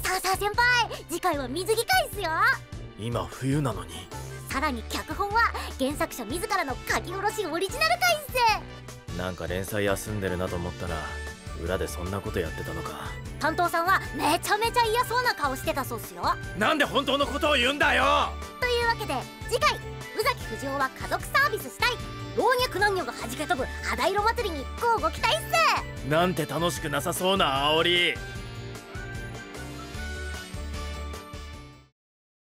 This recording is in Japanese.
さあ先輩、次回は水着会っすよ。 今冬なのに。 さらに脚本は原作者自らの書き下ろしオリジナル回っす。 なんか連載休んでるなと思ったら裏でそんなことやってたのか。 担当さんはめちゃめちゃ嫌そうな顔してたそうっすよ。 なんで本当のことを言うんだよ。 というわけで次回、宇崎不二夫は家族サービスしたい、老若男女が弾け飛ぶ肌色祭りに乞うご期待っす。 なんて楽しくなさそうな煽り。